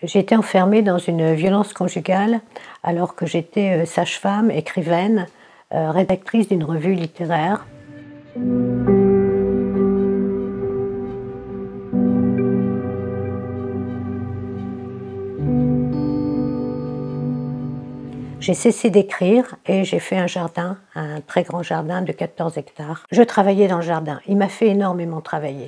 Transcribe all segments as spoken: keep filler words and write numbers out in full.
J'ai été enfermée dans une violence conjugale alors que j'étais sage-femme, écrivaine, euh, rédactrice d'une revue littéraire. J'ai cessé d'écrire et j'ai fait un jardin, un très grand jardin de quatorze hectares. Je travaillais dans le jardin, il m'a fait énormément travailler.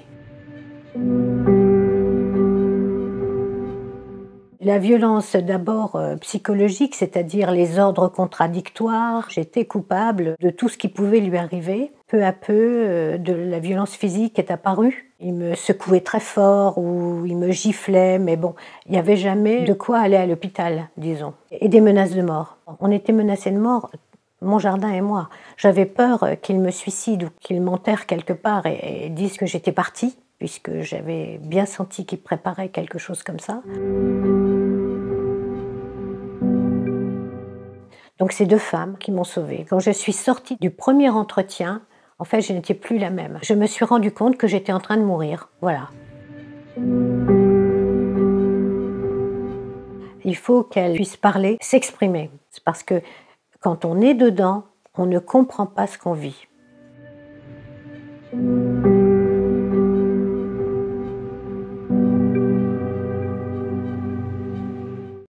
La violence d'abord euh, psychologique, c'est-à-dire les ordres contradictoires. J'étais coupable de tout ce qui pouvait lui arriver. Peu à peu, euh, de la violence physique est apparue. Il me secouait très fort ou il me giflait, mais bon, il n'y avait jamais de quoi aller à l'hôpital, disons. Et des menaces de mort. On était menacés de mort, mon jardin et moi. J'avais peur qu'il me suicide ou qu'il m'enterre quelque part et, et dise que j'étais partie, puisque j'avais bien senti qu'il préparait quelque chose comme ça. Donc c'est deux femmes qui m'ont sauvée. Quand je suis sortie du premier entretien, en fait, je n'étais plus la même. Je me suis rendu compte que j'étais en train de mourir. Voilà. Il faut qu'elle puisse parler, s'exprimer. C'est parce que quand on est dedans, on ne comprend pas ce qu'on vit.